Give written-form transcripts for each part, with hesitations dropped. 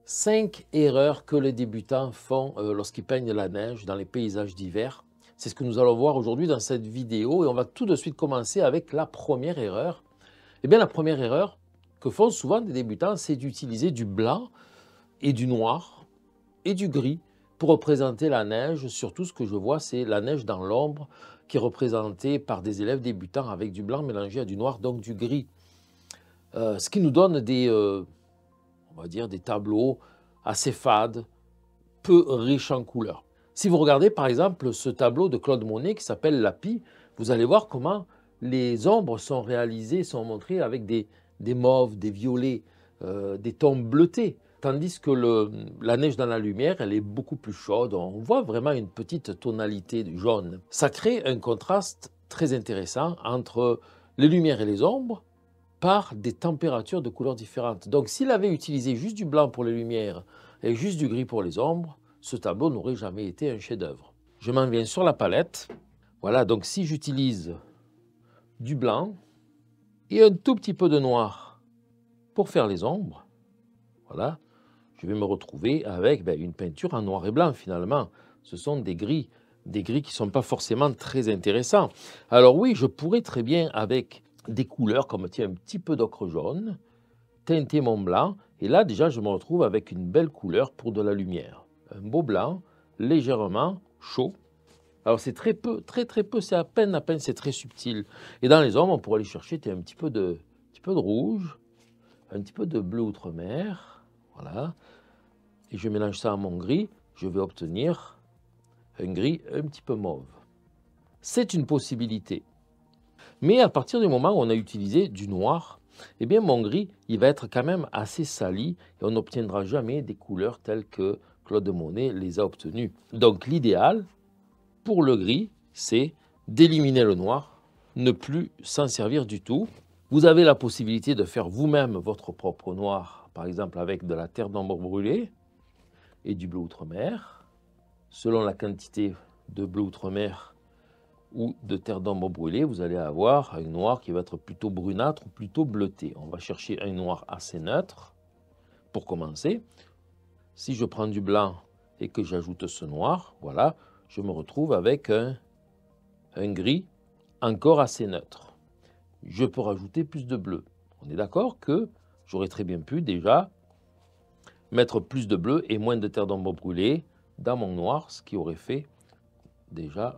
5 erreurs que les débutants font lorsqu'ils peignent la neige dans les paysages d'hiver. C'est ce que nous allons voir aujourd'hui dans cette vidéo et on va tout de suite commencer avec la première erreur. Eh bien, la première erreur que font souvent des débutants, c'est d'utiliser du blanc et du noir et du gris pour représenter la neige. Surtout, ce que je vois, c'est la neige dans l'ombre qui est représentée par des élèves débutants avec du blanc mélangé à du noir, donc du gris. Ce qui nous donne on va dire, des tableaux assez fades, peu riches en couleurs. Si vous regardez par exemple ce tableau de Claude Monet qui s'appelle L'Api, vous allez voir comment les ombres sont réalisées, sont montrées avec des mauves, des violets, des tons bleutés. Tandis que la neige dans la lumière, elle est beaucoup plus chaude. On voit vraiment une petite tonalité de jaune. Ça crée un contraste très intéressant entre les lumières et les ombres, par des températures de couleurs différentes. Donc s'il avait utilisé juste du blanc pour les lumières et juste du gris pour les ombres, ce tableau n'aurait jamais été un chef-d'œuvre. Je m'en viens sur la palette. Voilà, donc si j'utilise du blanc et un tout petit peu de noir pour faire les ombres, voilà, je vais me retrouver avec une peinture en noir et blanc finalement. Ce sont des gris qui ne sont pas forcément très intéressants. Alors oui, je pourrais très bien avec des couleurs comme tiens, un petit peu d'ocre jaune, teinter mon blanc, et là déjà je me retrouve avec une belle couleur pour de la lumière. Un beau blanc, légèrement chaud. Alors c'est très peu, très peu, c'est à peine, c'est très subtil. Et dans les ombres, on pourrait aller chercher un petit peu de rouge, un petit peu de bleu outre-mer, voilà. Et je mélange ça à mon gris, je vais obtenir un gris un petit peu mauve. C'est une possibilité. Mais à partir du moment où on a utilisé du noir, eh bien mon gris, il va être quand même assez sali et on n'obtiendra jamais des couleurs telles que Claude Monet les a obtenues. Donc l'idéal pour le gris, c'est d'éliminer le noir, ne plus s'en servir du tout. Vous avez la possibilité de faire vous-même votre propre noir, par exemple avec de la terre d'ombre brûlée et du bleu outre-mer. Selon la quantité de bleu outre-mer ou de terre d'ombre brûlée, vous allez avoir un noir qui va être plutôt brunâtre ou plutôt bleuté. On va chercher un noir assez neutre pour commencer. Si je prends du blanc et que j'ajoute ce noir, voilà, je me retrouve avec un gris encore assez neutre. Je peux rajouter plus de bleu. On est d'accord que j'aurais très bien pu déjà mettre plus de bleu et moins de terre d'ombre brûlée dans mon noir, ce qui aurait fait déjà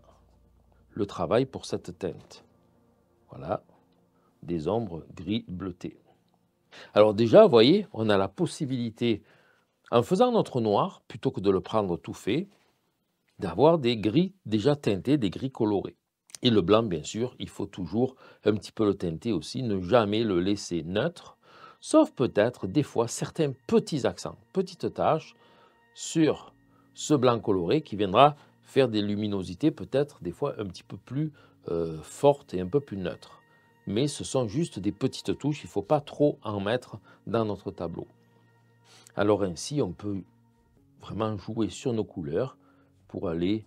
le travail pour cette teinte. Voilà, des ombres gris bleutés. Alors déjà, vous voyez, on a la possibilité, en faisant notre noir, plutôt que de le prendre tout fait, d'avoir des gris déjà teintés, des gris colorés. Et le blanc, bien sûr, il faut toujours un petit peu le teinter aussi, ne jamais le laisser neutre, sauf peut-être des fois certains petits accents, petites taches sur ce blanc coloré qui viendra faire des luminosités peut-être des fois un petit peu plus fortes et un peu plus neutres. Mais ce sont juste des petites touches, il ne faut pas trop en mettre dans notre tableau. Alors ainsi, on peut vraiment jouer sur nos couleurs pour aller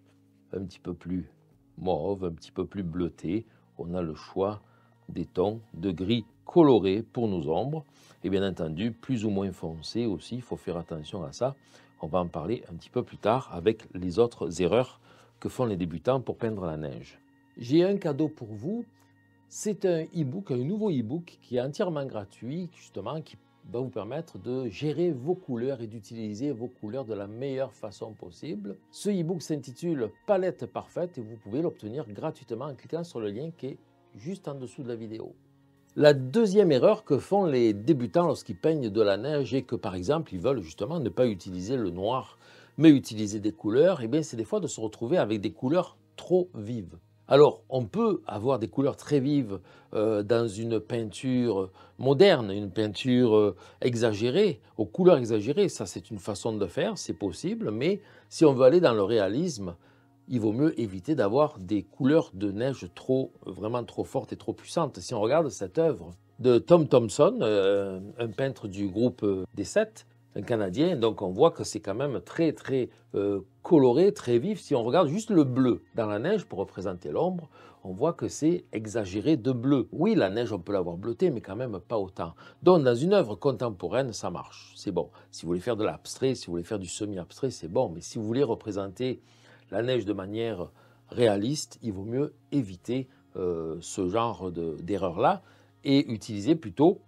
un petit peu plus mauve, un petit peu plus bleuté. On a le choix des tons de gris colorés pour nos ombres. Et bien entendu, plus ou moins foncé aussi, il faut faire attention à ça. On va en parler un petit peu plus tard avec les autres erreurs que font les débutants pour peindre la neige. J'ai un cadeau pour vous. C'est un e-book, un nouveau e-book qui est entièrement gratuit, justement, qui va vous permettre de gérer vos couleurs et d'utiliser vos couleurs de la meilleure façon possible. Ce e-book s'intitule Palette parfaite et vous pouvez l'obtenir gratuitement en cliquant sur le lien qui est juste en dessous de la vidéo. La deuxième erreur que font les débutants lorsqu'ils peignent de la neige et que par exemple ils veulent justement ne pas utiliser le noir mais utiliser des couleurs, et bien c'est des fois de se retrouver avec des couleurs trop vives. Alors, on peut avoir des couleurs très vives dans une peinture moderne, une peinture exagérée, aux couleurs exagérées. Ça, c'est une façon de faire, c'est possible, mais si on veut aller dans le réalisme, il vaut mieux éviter d'avoir des couleurs de neige vraiment trop fortes et trop puissantes. Si on regarde cette œuvre de Tom Thomson, un peintre du groupe des Sept, un Canadien, donc on voit que c'est quand même très coloré, très vif. Si on regarde juste le bleu dans la neige pour représenter l'ombre, on voit que c'est exagéré de bleu. Oui, la neige, on peut l'avoir bleutée, mais quand même pas autant. Donc, dans une œuvre contemporaine, ça marche, c'est bon. Si vous voulez faire de l'abstrait, si vous voulez faire du semi-abstrait, c'est bon. Mais si vous voulez représenter la neige de manière réaliste, il vaut mieux éviter ce genre d'erreur-là et utiliser plutôt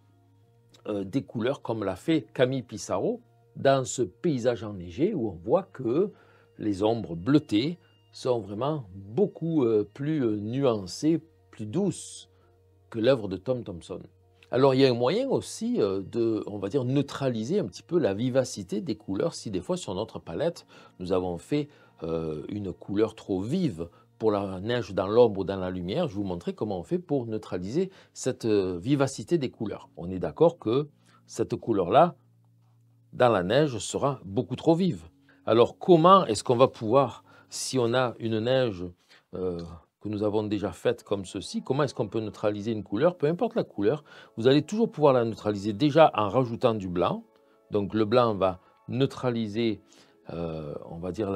des couleurs comme l'a fait Camille Pissarro dans ce paysage enneigé où on voit que les ombres bleutées sont vraiment beaucoup plus nuancées, plus douces que l'œuvre de Tom Thomson. Alors il y a un moyen aussi de, on va dire, neutraliser un petit peu la vivacité des couleurs si des fois sur notre palette nous avons fait une couleur trop vive pour la neige dans l'ombre ou dans la lumière. Je vais vous montrer comment on fait pour neutraliser cette vivacité des couleurs. On est d'accord que cette couleur-là, dans la neige, sera beaucoup trop vive. Alors comment est-ce qu'on va pouvoir, si on a une neige que nous avons déjà faite comme ceci, comment est-ce qu'on peut neutraliser une couleur? Peu importe la couleur, vous allez toujours pouvoir la neutraliser déjà en rajoutant du blanc. Donc le blanc va neutraliser, on va dire,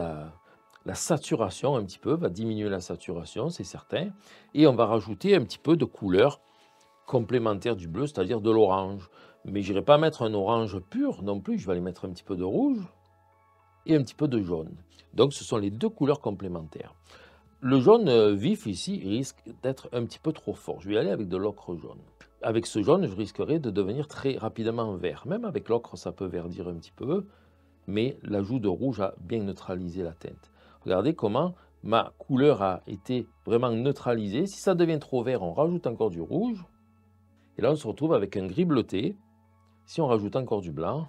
la saturation un petit peu, va diminuer la saturation, c'est certain. Et on va rajouter un petit peu de couleur complémentaire du bleu, c'est-à-dire de l'orange. Mais je n'irai pas mettre un orange pur non plus, je vais aller mettre un petit peu de rouge et un petit peu de jaune. Donc ce sont les deux couleurs complémentaires. Le jaune vif ici risque d'être un petit peu trop fort. Je vais aller avec de l'ocre jaune. Avec ce jaune, je risquerai de devenir très rapidement vert. Même avec l'ocre, ça peut verdir un petit peu, mais l'ajout de rouge a bien neutralisé la teinte. Regardez comment ma couleur a été vraiment neutralisée. Si ça devient trop vert, on rajoute encore du rouge. Et là, on se retrouve avec un gris bleuté. Si on rajoute encore du blanc,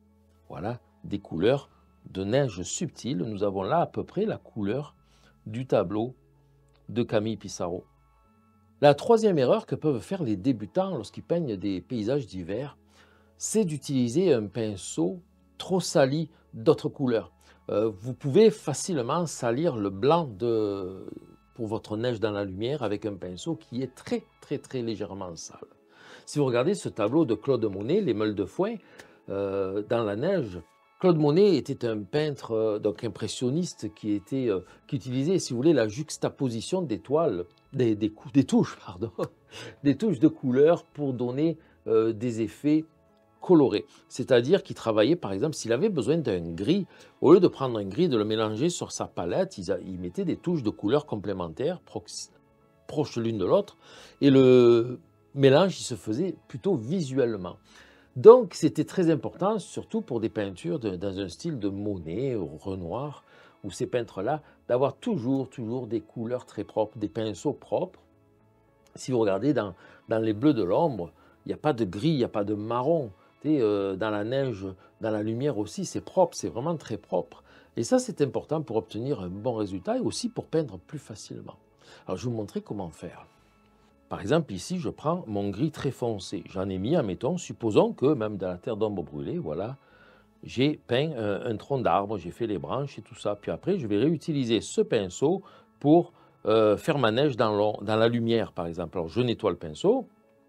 voilà, des couleurs de neige subtile. Nous avons là à peu près la couleur du tableau de Camille Pissarro. La troisième erreur que peuvent faire les débutants lorsqu'ils peignent des paysages d'hiver, c'est d'utiliser un pinceau trop sali d'autres couleurs. Vous pouvez facilement salir le blanc pour votre neige dans la lumière avec un pinceau qui est très légèrement sale. Si vous regardez ce tableau de Claude Monet, Les Meules de foin, dans la neige, Claude Monet était un peintre donc impressionniste qui utilisait, si vous voulez, la juxtaposition des toiles, des touches, pardon, des touches de couleurs pour donner des effets colorés. C'est-à-dire qu'il travaillait, par exemple, s'il avait besoin d'un gris, au lieu de prendre un gris, de le mélanger sur sa palette, il mettait des touches de couleurs complémentaires, proches l'une de l'autre, et le mélange, il se faisait plutôt visuellement. Donc, c'était très important, surtout pour des peintures dans un style de Monet ou Renoir, ou ces peintres-là, d'avoir toujours des couleurs très propres, des pinceaux propres. Si vous regardez dans les bleus de l'ombre, il n'y a pas de gris, il n'y a pas de marron. Dans la neige, dans la lumière aussi, c'est propre, c'est vraiment très propre. Et ça, c'est important pour obtenir un bon résultat et aussi pour peindre plus facilement. Alors, je vais vous montrer comment faire. Par exemple, ici, je prends mon gris très foncé. J'en ai mis, admettons, supposons que même dans la terre d'ombre brûlée, voilà, j'ai peint un tronc d'arbre, j'ai fait les branches et tout ça. Puis après, je vais réutiliser ce pinceau pour faire ma neige dans la lumière, par exemple. Alors, je nettoie le pinceau,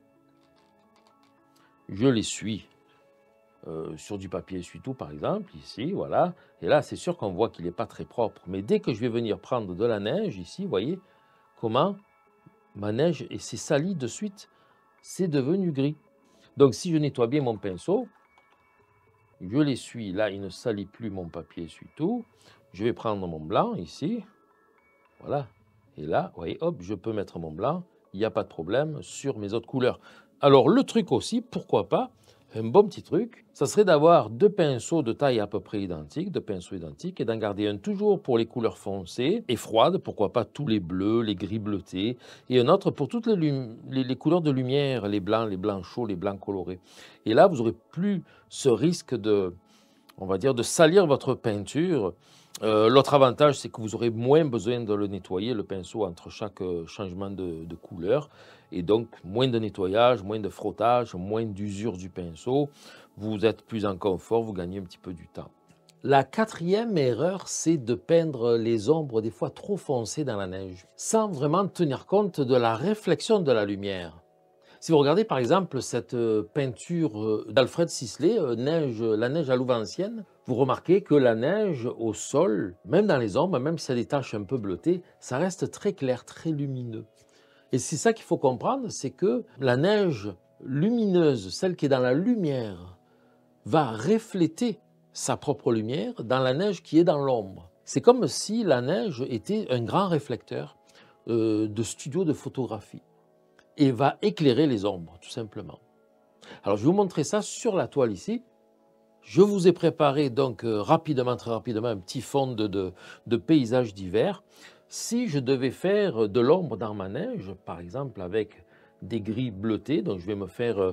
je l'essuie sur du papier essuie-tout, par exemple, ici, voilà. Et là, c'est sûr qu'on voit qu'il n'est pas très propre. Mais dès que je vais venir prendre de la neige, ici, vous voyez comment ma neige s'est salie de suite, c'est devenu gris. Donc si je nettoie bien mon pinceau, je l'essuie, là il ne salit plus mon papier essuie-tout, je vais prendre mon blanc ici, voilà, et là, vous voyez, hop, je peux mettre mon blanc, il n'y a pas de problème sur mes autres couleurs. Alors le truc aussi, pourquoi pas, un bon petit truc, ça serait d'avoir deux pinceaux de taille à peu près identique, deux pinceaux identiques, et d'en garder un toujours pour les couleurs foncées et froides, pourquoi pas tous les bleus, les gris bleutés, et un autre pour toutes les couleurs de lumière, les blancs chauds, les blancs colorés. Et là, vous n'aurez plus ce risque on va dire, de salir votre peinture. L'autre avantage, c'est que vous aurez moins besoin de le nettoyer, le pinceau, entre chaque changement de couleur. Et donc, moins de nettoyage, moins de frottage, moins d'usure du pinceau. Vous êtes plus en confort, vous gagnez un petit peu du temps. La quatrième erreur, c'est de peindre les ombres des fois trop foncées dans la neige, sans vraiment tenir compte de la réflexion de la lumière. Si vous regardez par exemple cette peinture d'Alfred Sisley, La neige à Louvancienne, vous remarquez que la neige au sol, même dans les ombres, même si ça a des taches un peu bleutées, ça reste très clair, très lumineux. Et c'est ça qu'il faut comprendre, c'est que la neige lumineuse, celle qui est dans la lumière, va refléter sa propre lumière dans la neige qui est dans l'ombre. C'est comme si la neige était un grand réflecteur de studio de photographie et va éclairer les ombres, tout simplement. Alors, je vais vous montrer ça sur la toile ici. Je vous ai préparé donc rapidement, très rapidement, un petit fond de paysage d'hiver. Si je devais faire de l'ombre dans ma neige, par exemple avec des gris bleutés, donc je vais me faire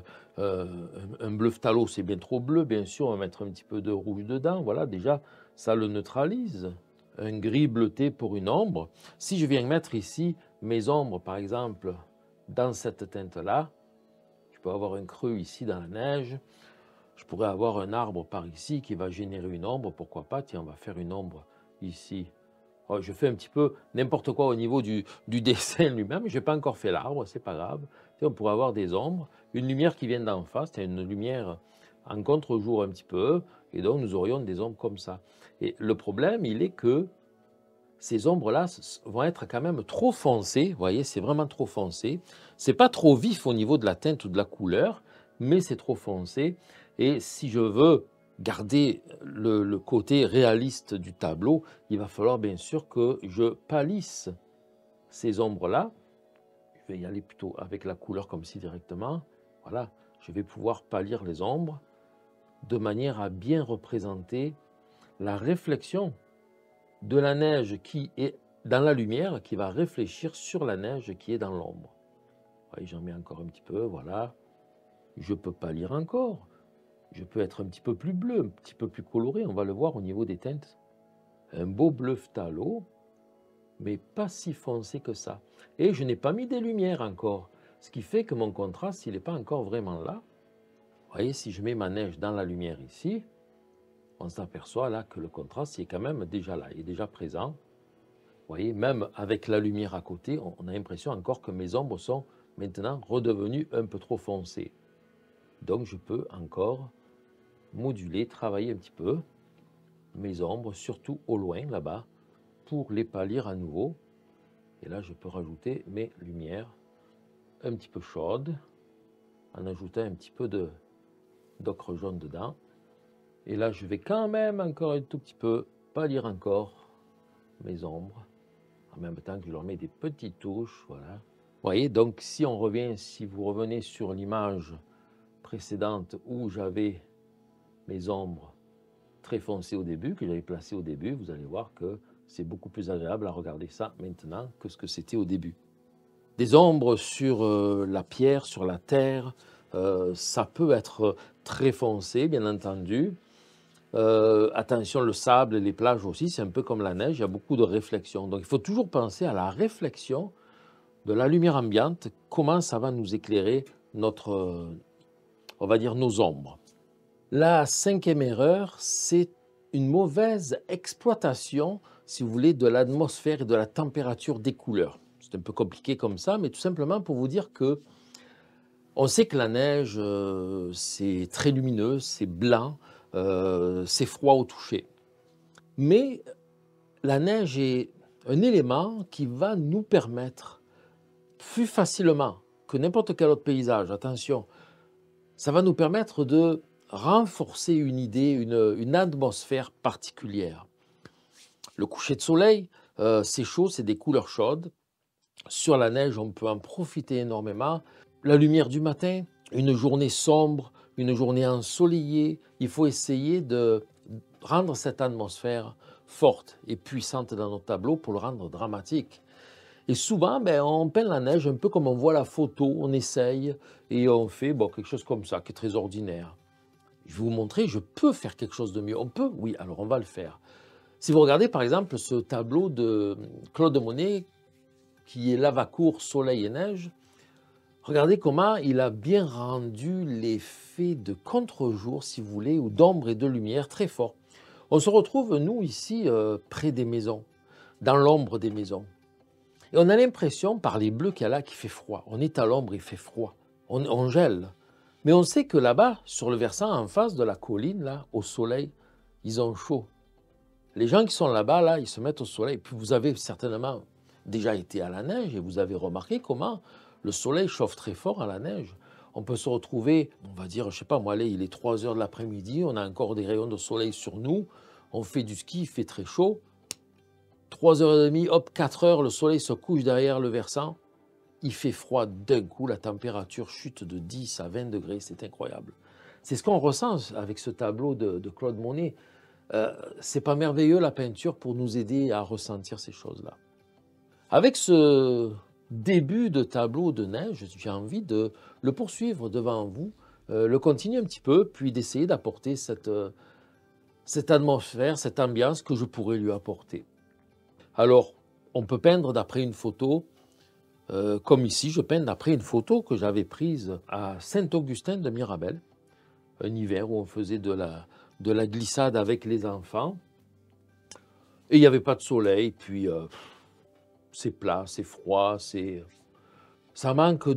un bleu phthalo, c'est bien trop bleu, bien sûr, on va mettre un petit peu de rouge dedans, voilà, déjà, ça le neutralise. Un gris bleuté pour une ombre. Si je viens mettre ici mes ombres, par exemple, dans cette teinte-là, je peux avoir un creux ici dans la neige, je pourrais avoir un arbre par ici qui va générer une ombre, pourquoi pas, tiens, on va faire une ombre ici. Oh, je fais un petit peu n'importe quoi au niveau du dessin lui-même, je n'ai pas encore fait l'arbre, c'est pas grave. Tiens, on pourrait avoir des ombres, une lumière qui vient d'en face, une lumière en contre-jour un petit peu, et donc nous aurions des ombres comme ça. Et le problème, il est que ces ombres-là vont être quand même trop foncées, vous voyez, c'est vraiment trop foncé. C'est pas trop vif au niveau de la teinte ou de la couleur, mais c'est trop foncé. Et si je veux garder le côté réaliste du tableau, il va falloir bien sûr que je palisse ces ombres-là. Je vais y aller plutôt avec la couleur comme ci directement. Voilà, je vais pouvoir pâlir les ombres de manière à bien représenter la réflexion de la neige qui est dans la lumière, qui va réfléchir sur la neige qui est dans l'ombre. J'en mets encore un petit peu, voilà. Je peux pâlir encore. Je peux être un petit peu plus bleu, un petit peu plus coloré, on va le voir au niveau des teintes. Un beau bleu phthalo, mais pas si foncé que ça. Et je n'ai pas mis des lumières encore, ce qui fait que mon contraste, il n'est pas encore vraiment là. Vous voyez, si je mets ma neige dans la lumière ici, on s'aperçoit là que le contraste est quand même déjà là, il est déjà présent. Vous voyez, même avec la lumière à côté, on a l'impression encore que mes ombres sont maintenant redevenues un peu trop foncées. Donc je peux encore moduler, travailler un petit peu mes ombres, surtout au loin là-bas, pour les pâlir à nouveau. Et là, je peux rajouter mes lumières un petit peu chaudes, en ajoutant un petit peu d'ocre jaune dedans. Et là, je vais quand même encore un tout petit peu pâlir encore mes ombres, en même temps que je leur mets des petites touches, voilà. Vous voyez, donc si on revient, si vous revenez sur l'image précédente où j'avais mes ombres très foncées au début, que j'avais placées au début, vous allez voir que c'est beaucoup plus agréable à regarder ça maintenant que ce que c'était au début. Des ombres sur la pierre, sur la terre, ça peut être très foncé, bien entendu. Attention, le sable et les plages aussi, c'est un peu comme la neige, il y a beaucoup de réflexion. Donc il faut toujours penser à la réflexion de la lumière ambiante, comment ça va nous éclairer notre, on va dire, nos ombres. La cinquième erreur, c'est une mauvaise exploitation, si vous voulez, de l'atmosphère et de la température des couleurs. C'est un peu compliqué comme ça, mais tout simplement pour vous dire que on sait que la neige, c'est très lumineux, c'est blanc, c'est froid au toucher. Mais la neige est un élément qui va nous permettre plus facilement que n'importe quel autre paysage, attention, ça va nous permettre de renforcer une idée, une atmosphère particulière. Le coucher de soleil, c'est chaud, c'est des couleurs chaudes. Sur la neige, on peut en profiter énormément. La lumière du matin, une journée sombre, une journée ensoleillée, il faut essayer de rendre cette atmosphère forte et puissante dans notre tableau pour le rendre dramatique. Et souvent, on peint la neige un peu comme on voit la photo, on essaye et on fait quelque chose comme ça, qui est très ordinaire. Je vais vous montrer, je peux faire quelque chose de mieux. On peut? Oui, alors on va le faire. Si vous regardez par exemple ce tableau de Claude Monet, qui est Lavacourt, soleil et neige, regardez comment il a bien rendu l'effet de contre-jour, si vous voulez, ou d'ombre et de lumière très fort. On se retrouve, nous, ici, près des maisons, dans l'ombre des maisons. Et on a l'impression, par les bleus qu'il y a là, qu'il fait froid. On est à l'ombre, il fait froid. On gèle. Mais on sait que là-bas, sur le versant en face de la colline, là, au soleil, ils ont chaud. Les gens qui sont là-bas, là, ils se mettent au soleil. Puis vous avez certainement déjà été à la neige et vous avez remarqué comment le soleil chauffe très fort à la neige. On peut se retrouver, on va dire, je sais pas moi, allez, il est 3 heures de l'après-midi, on a encore des rayons de soleil sur nous, on fait du ski, il fait très chaud. 3h30, hop, 4 heures, le soleil se couche derrière le versant. Il fait froid d'un coup, la température chute de 10 à 20 degrés, c'est incroyable. C'est ce qu'on ressent avec ce tableau de Claude Monet. C'est pas merveilleux la peinture pour nous aider à ressentir ces choses-là. Avec ce début de tableau de neige, j'ai envie de le poursuivre devant vous, le continuer un petit peu, puis d'essayer d'apporter cette atmosphère, cette ambiance que je pourrais lui apporter. Alors, on peut peindre d'après une photo, comme ici, je peins d'après une photo que j'avais prise à Saint-Augustin de Mirabel, un hiver où on faisait de la glissade avec les enfants. Et il n'y avait pas de soleil, puis c'est plat, c'est froid, ça manque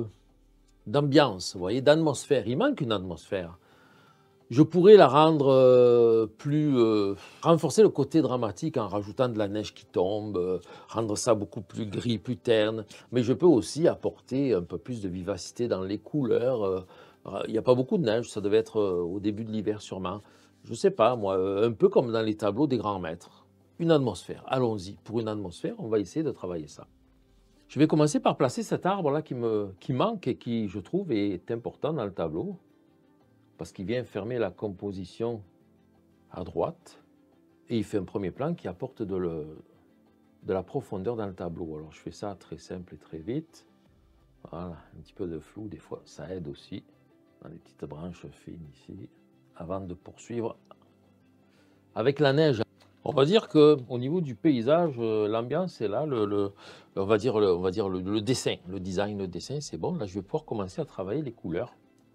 d'ambiance, vous voyez, d'atmosphère. Il manque une atmosphère. Je pourrais la rendre renforcer le côté dramatique en rajoutant de la neige qui tombe, rendre ça beaucoup plus gris, plus terne. Mais je peux aussi apporter un peu plus de vivacité dans les couleurs. Il n'y a pas beaucoup de neige, ça devait être au début de l'hiver sûrement. Je ne sais pas, moi, un peu comme dans les tableaux des grands maîtres. Une atmosphère, allons-y. Pour une atmosphère, on va essayer de travailler ça. Je vais commencer par placer cet arbre-là qui manque et qui, je trouve, est important dans le tableau, parce qu'il vient fermer la composition à droite, et il fait un premier plan qui apporte de la profondeur dans le tableau. Alors je fais ça très simple et très vite. Voilà, un petit peu de flou, des fois ça aide aussi, dans les petites branches fines ici, avant de poursuivre avec la neige. On va dire qu'au niveau du paysage, l'ambiance est là, on va dire le dessin, le design, le dessin, c'est bon. Là, je vais pouvoir commencer à travailler les couleurs.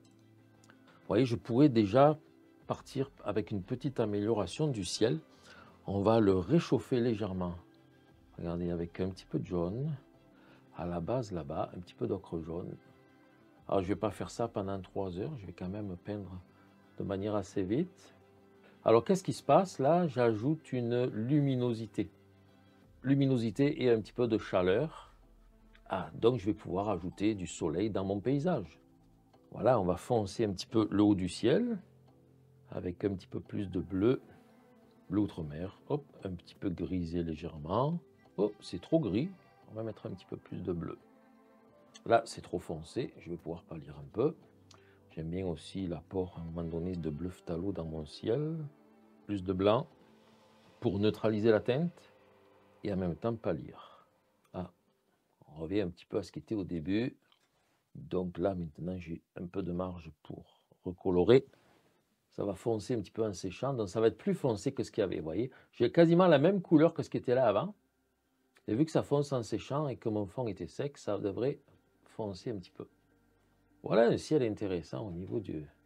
Vous voyez, je pourrais déjà partir avec une petite amélioration du ciel. On va le réchauffer légèrement. Regardez, avec un petit peu de jaune. À la base, là-bas, un petit peu d'ocre jaune. Alors, je ne vais pas faire ça pendant 3 heures. Je vais quand même peindre de manière assez vite. Alors, qu'est-ce qui se passe là? J'ajoute une luminosité. Luminosité et un petit peu de chaleur. Ah, donc je vais pouvoir ajouter du soleil dans mon paysage. Voilà, on va foncer un petit peu le haut du ciel avec un petit peu plus de bleu, bleu outre-mer. Hop, un petit peu grisé légèrement. Oh, c'est trop gris. On va mettre un petit peu plus de bleu. Là, c'est trop foncé. Je vais pouvoir pâlir un peu. J'aime bien aussi l'apport à un moment donné de bleu phthalo dans mon ciel. Plus de blanc pour neutraliser la teinte et en même temps pâlir. Ah, on revient un petit peu à ce qui était au début. Donc là, maintenant, j'ai un peu de marge pour recolorer. Ça va foncer un petit peu en séchant, donc ça va être plus foncé que ce qu'il y avait, vous voyez. J'ai quasiment la même couleur que ce qui était là avant. Et vu que ça fonce en séchant et que mon fond était sec, ça devrait foncer un petit peu. Voilà un ciel intéressant au niveau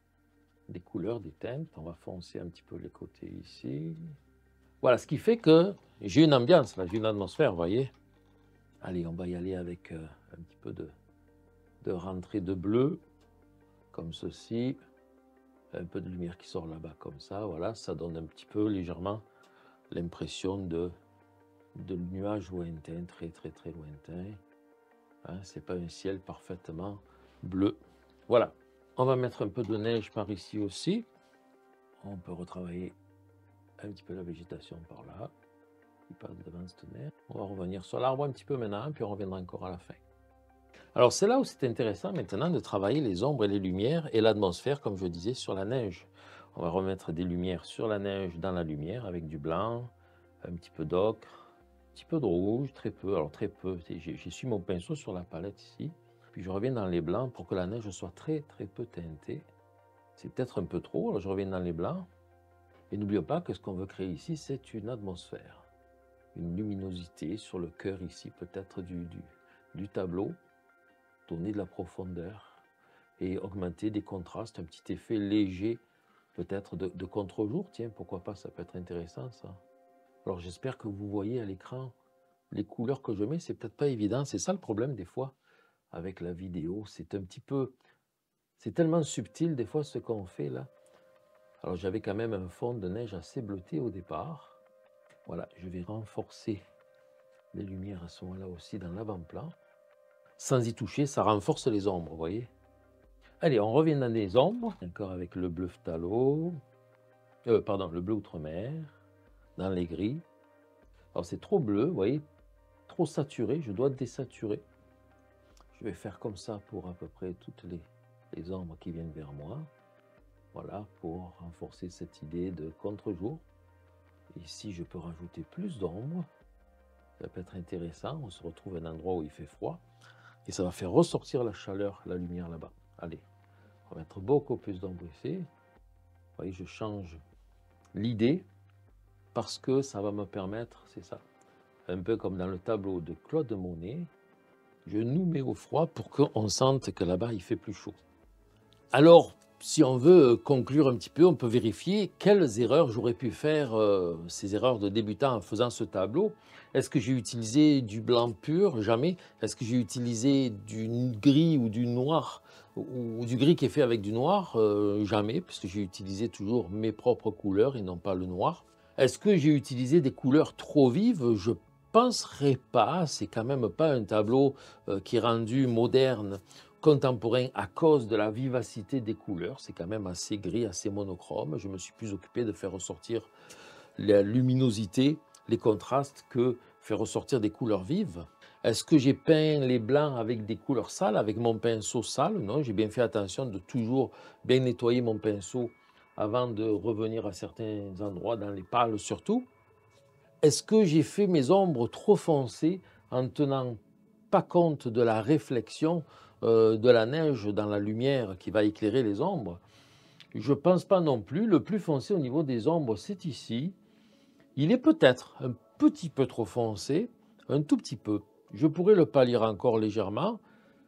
des couleurs, des teintes. On va foncer un petit peu les côtés ici. Voilà, ce qui fait que j'ai une ambiance, là, j'ai une atmosphère, vous voyez. Allez, on va y aller avec un petit peu de rentrée de bleu, comme ceci. Un peu de lumière qui sort là-bas, comme ça. Voilà, ça donne un petit peu, légèrement, l'impression de nuages lointains, très, très, très lointains. Hein, c'est pas un ciel parfaitement bleu. Voilà. On va mettre un peu de neige par ici aussi. On peut retravailler un petit peu la végétation par là, qui passe devant cette neige. On va revenir sur l'arbre un petit peu maintenant, puis on reviendra encore à la fin. Alors c'est là où c'est intéressant maintenant de travailler les ombres et les lumières et l'atmosphère, comme je disais, sur la neige. On va remettre des lumières sur la neige dans la lumière avec du blanc, un petit peu d'ocre, un petit peu de rouge, très peu, alors très peu. J'essuie mon pinceau sur la palette ici, puis je reviens dans les blancs pour que la neige soit très très peu teintée. C'est peut-être un peu trop, alors je reviens dans les blancs. Et n'oublions pas que ce qu'on veut créer ici, c'est une atmosphère, une luminosité sur le cœur ici, peut-être du tableau, donner de la profondeur et augmenter des contrastes, un petit effet léger, peut-être de contre-jour. Tiens, pourquoi pas, ça peut être intéressant ça. Alors j'espère que vous voyez à l'écran les couleurs que je mets, c'est peut-être pas évident, c'est ça le problème des fois avec la vidéo, c'est un petit peu, c'est tellement subtil des fois ce qu'on fait là. Alors j'avais quand même un fond de neige assez bleuté au départ. Voilà, je vais renforcer Les lumières sont là aussi dans l'avant-plan. Sans y toucher, ça renforce les ombres, vous voyez. Allez, on revient dans les ombres, encore avec le bleu phthalo, pardon, le bleu outre-mer, dans les gris. Alors c'est trop bleu, vous voyez, trop saturé, je dois désaturer. Je vais faire comme ça pour à peu près toutes les ombres qui viennent vers moi. Voilà, pour renforcer cette idée de contre-jour. Ici, je peux rajouter plus d'ombre. Ça peut être intéressant. On se retrouve à un endroit où il fait froid. Et ça va faire ressortir la chaleur, la lumière là-bas. Allez, on va mettre beaucoup plus d'ombre ici. Vous voyez, je change l'idée parce que ça va me permettre, c'est ça, un peu comme dans le tableau de Claude Monet, je nous mets au froid pour qu'on sente que là-bas, il fait plus chaud. Alors, si on veut conclure un petit peu, on peut vérifier quelles erreurs j'aurais pu faire, ces erreurs de débutant en faisant ce tableau. Est-ce que j'ai utilisé du blanc pur? Jamais. Est-ce que j'ai utilisé du gris ou du noir ou du gris qui est fait avec du noir? Jamais, puisque j'ai utilisé toujours mes propres couleurs et non pas le noir. Est-ce que j'ai utilisé des couleurs trop vives? Je penserais pas. C'est quand même pas un tableau qui est rendu moderne, contemporain à cause de la vivacité des couleurs. C'est quand même assez gris, assez monochrome. Je me suis plus occupé de faire ressortir la luminosité, les contrastes, que faire ressortir des couleurs vives. Est-ce que j'ai peint les blancs avec des couleurs sales, avec mon pinceau sale? Non, j'ai bien fait attention de toujours bien nettoyer mon pinceau avant de revenir à certains endroits, dans les pâles surtout. Est-ce que j'ai fait mes ombres trop foncées en tenant pas compte de la réflexion de la neige dans la lumière qui va éclairer les ombres? Je ne pense pas non plus. Le plus foncé au niveau des ombres, c'est ici. Il est peut-être un petit peu trop foncé, un tout petit peu. Je pourrais le pâlir encore légèrement,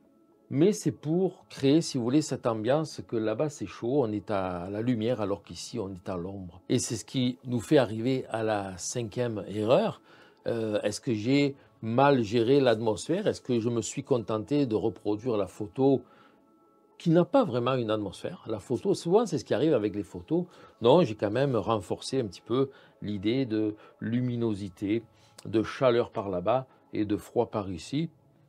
mais c'est pour créer, si vous voulez, cette ambiance que là-bas c'est chaud, on est à la lumière alors qu'ici on est à l'ombre. Et c'est ce qui nous fait arriver à la 5e erreur. Est-ce que j'ai mal géré l'atmosphère? Est-ce que je me suis contenté de reproduire la photo qui n'a pas vraiment une atmosphère? La photo, souvent c'est ce qui arrive avec les photos. Non, j'ai quand même renforcé un petit peu l'idée de luminosité, de chaleur par là-bas et de froid par ici,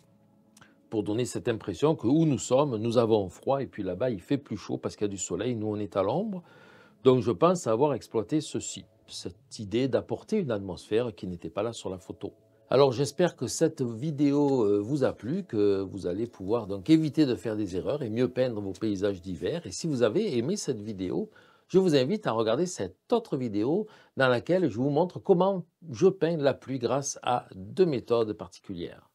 pour donner cette impression que où nous sommes, nous avons froid et puis là-bas, il fait plus chaud parce qu'il y a du soleil, nous on est à l'ombre. Donc je pense avoir exploité ceci, cette idée d'apporter une atmosphère qui n'était pas là sur la photo. Alors j'espère que cette vidéo vous a plu, que vous allez pouvoir donc éviter de faire des erreurs et mieux peindre vos paysages d'hiver. Et si vous avez aimé cette vidéo, je vous invite à regarder cette autre vidéo dans laquelle je vous montre comment je peins la pluie grâce à 2 méthodes particulières.